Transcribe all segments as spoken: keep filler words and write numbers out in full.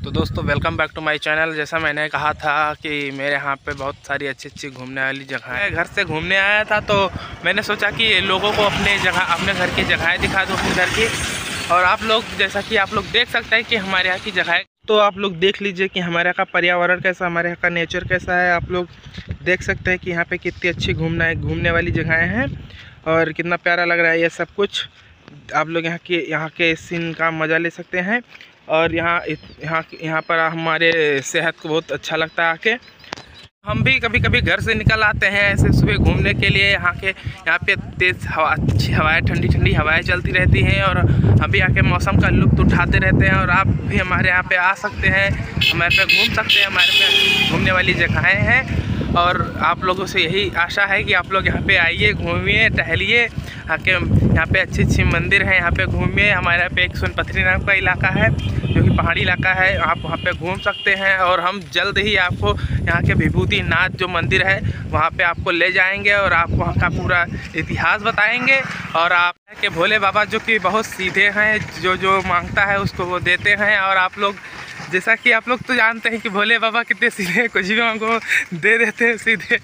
तो दोस्तों welcome back to my channel. जैसा मैंने कहा था कि मेरे यहाँ पे बहुत सारी अच्छी अच्छी घूमने वाली जगह है। घर से घूमने आया था तो मैंने सोचा कि लोगों को अपने जगह अपने घर की जगहें दिखा दूँ अपने घर की। और आप लोग जैसा कि आप लोग देख सकते हैं कि हमारे यहाँ की जगह है, तो आप लोग देख लीजिए कि हमारे यहाँ का पर्यावरण कैसा, हमारे यहाँ का नेचर कैसा है। आप लोग देख सकते हैं कि यहाँ पे कितनी अच्छी घूमना घूमने वाली जगहें हैं और कितना प्यारा लग रहा है ये सब कुछ। आप लोग यहाँ के यहाँ के सीन का मज़ा ले सकते हैं। और यहाँ यहाँ यहाँ पर हमारे सेहत को बहुत अच्छा लगता है आके। हम भी कभी कभी घर से निकल आते हैं ऐसे सुबह घूमने के लिए। यहाँ के यहाँ पे तेज़ हवा, अच्छी हवाएं, ठंडी ठंडी हवाएं चलती रहती हैं और हम भी यहाँ के मौसम का लुत्फ़ उठाते रहते हैं। और आप भी हमारे यहाँ पे आ सकते हैं, हमारे पे घूम सकते हैं। हमारे पे घूमने वाली जगहें हैं और आप लोगों से यही आशा है कि आप लोग यहाँ पे आइए, घूमिए, टहलिए। यहाँ के यहाँ पे अच्छी अच्छी मंदिर हैं, यहाँ पे घूमिए। हमारे यहाँ पे एक सोनपथरी नाम का इलाका है जो कि पहाड़ी इलाका है, आप वहाँ पे घूम सकते हैं। और हम जल्द ही आपको यहाँ के विभूति नाथ जो मंदिर है वहाँ पे आपको ले जाएंगे और आपको वहाँ का पूरा इतिहास बताएंगे। और आप के भोले बाबा जो कि बहुत सीधे हैं, जो जो मांगता है उसको वो देते हैं। और आप लोग जैसा कि आप लोग तो जानते हैं कि भोले बाबा कितने सीधे, कुछ भी हमको दे देते हैं सीधे।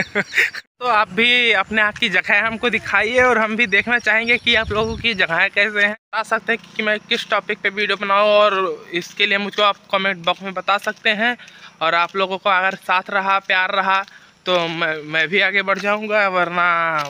तो आप भी अपने यहाँ की जगह हमको दिखाइए और हम भी देखना चाहेंगे कि आप लोगों की जगह कैसे हैं। बता सकते हैं कि मैं किस टॉपिक पे वीडियो बनाऊँ और इसके लिए मुझको आप कमेंट बॉक्स में बता सकते हैं। और आप लोगों को अगर साथ रहा, प्यार रहा तो मैं मैं भी आगे बढ़ जाऊँगा, वरना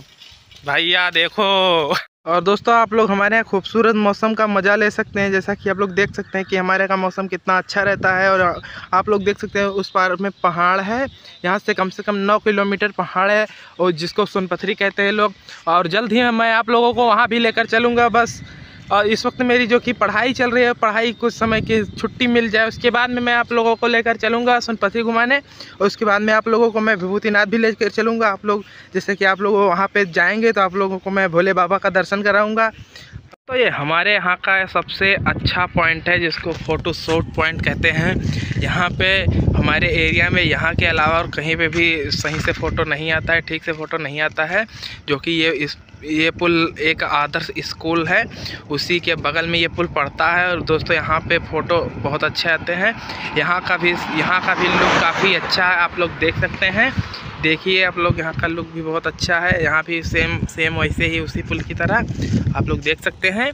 भैया देखो। और दोस्तों आप लोग हमारे यहाँ खूबसूरत मौसम का मज़ा ले सकते हैं। जैसा कि आप लोग देख सकते हैं कि हमारे यहाँ का मौसम कितना अच्छा रहता है। और आप लोग देख सकते हैं उस पार में पहाड़ है, यहाँ से कम से कम नौ किलोमीटर पहाड़ है और जिसको सोनपथरी कहते हैं लोग। और जल्द ही मैं आप लोगों को वहाँ भी लेकर चलूँगा बस। और इस वक्त मेरी जो कि पढ़ाई चल रही है, पढ़ाई कुछ समय की छुट्टी मिल जाए उसके बाद में मैं आप लोगों को लेकर चलूँगा सोनपथरी घुमाने। और उसके बाद में आप लोगों को मैं विभूतिनाथ भी लेकर चलूँगा। आप लोग जैसे कि आप लोग वहाँ पे जाएंगे तो आप लोगों को मैं भोले बाबा का दर्शन कराऊँगा। तो ये हमारे यहाँ का सबसे अच्छा पॉइंट है जिसको फ़ोटो शूट पॉइंट कहते हैं। यहाँ पे हमारे एरिया में यहाँ के अलावा और कहीं पे भी सही से फ़ोटो नहीं आता है, ठीक से फ़ोटो नहीं आता है। जो कि ये इस ये पुल एक आदर्श स्कूल है, उसी के बगल में ये पुल पड़ता है। और दोस्तों यहाँ पे फ़ोटो बहुत अच्छे आते हैं। यहाँ का भी यहाँ का भी लुक काफ़ी अच्छा है, आप लोग देख सकते हैं। देखिए आप लोग, यहाँ का लुक भी बहुत अच्छा है। यहाँ भी सेम सेम वैसे ही उसी पुल की तरह आप लोग देख सकते हैं।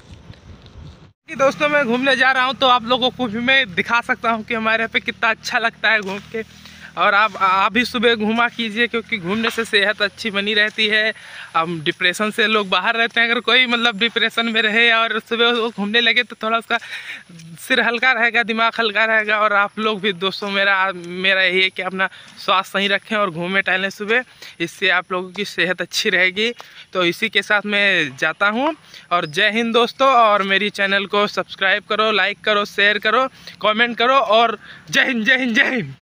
कि दोस्तों मैं घूमने जा रहा हूँ तो आप लोगों को भी मैं दिखा सकता हूँ कि हमारे यहाँ पे कितना अच्छा लगता है घूम के। और आप आप भी सुबह घूमा कीजिए, क्योंकि घूमने से सेहत अच्छी बनी रहती है। अब डिप्रेशन से लोग बाहर रहते हैं, अगर कोई मतलब डिप्रेशन में रहे और सुबह वो घूमने लगे तो थोड़ा उसका सिर हल्का रहेगा, दिमाग हल्का रहेगा। और आप लोग भी दोस्तों, मेरा मेरा यही है कि अपना स्वास्थ्य सही रखें और घूमें टहलें सुबह, इससे आप लोगों की सेहत अच्छी रहेगी। तो इसी के साथ मैं जाता हूँ और जय हिंद दोस्तों। और मेरी चैनल को सब्सक्राइब करो, लाइक करो, शेयर करो, कमेंट करो और जय हिंद, जय हिंद, जय हिंद।